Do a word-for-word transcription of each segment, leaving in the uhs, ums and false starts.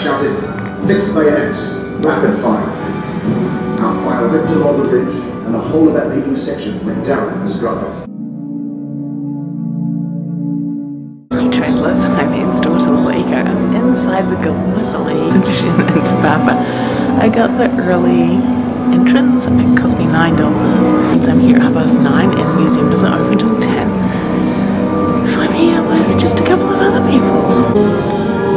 shouted, "Fixed bayonets, rapid fire." Our fire ripped along the ridge, and the whole of that leading section went down in the struggle. Hey travellers, I'm Anne's daughter Lika. I'm inside the Gallipoli exhibition in Tepapa. I got the early entrance, it cost me nine dollars. I'm here at half past nine and the museum doesn't open until ten. So I'm here with just a couple of other people.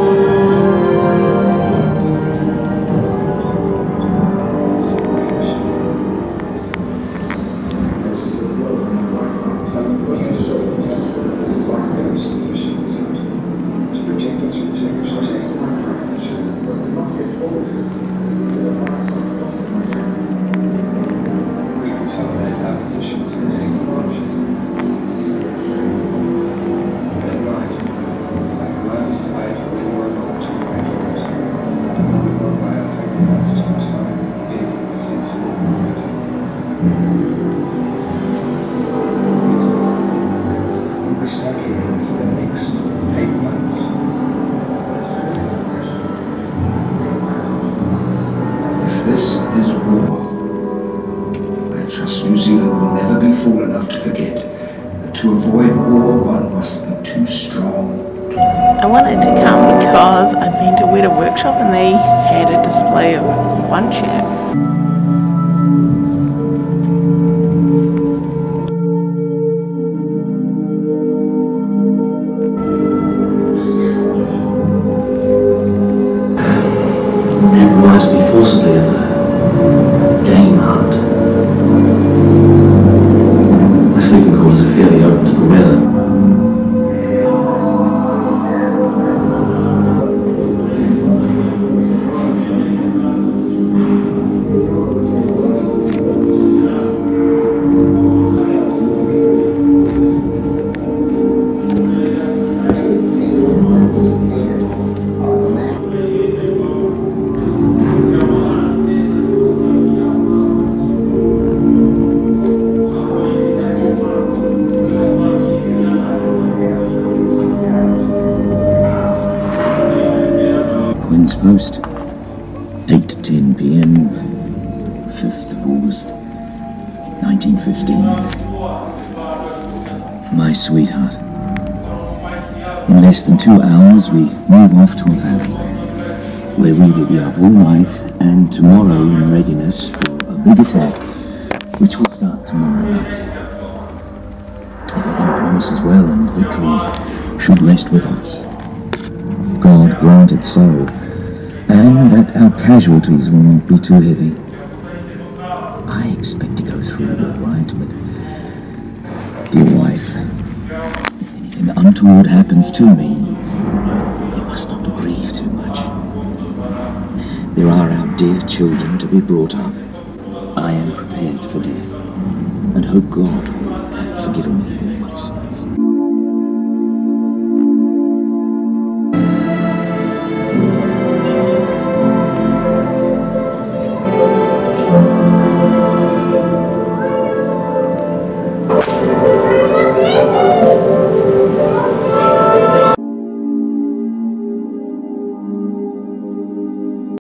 This is war. I trust New Zealand will never be fool enough to forget that to avoid war one must be too strong. I wanted to come because I've been to Weta workshop and they had a display of one chair. That reminds me forcibly of a game hunt. My sleeping quarters are fairly open to the weather. Post, eight to ten p m, fifth of August, nineteen fifteen. My sweetheart. In less than two hours we move off to a valley, where we will be up all night and tomorrow in readiness for a big attack, which will start tomorrow night. Everything promises well and victory should rest with us. God grant it so, and that our casualties will not be too heavy. I expect to go through all right, but dear wife, if anything untoward happens to me, you must not grieve too much. There are our dear children to be brought up. I am prepared for death, and hope God will have forgiven me all my sins.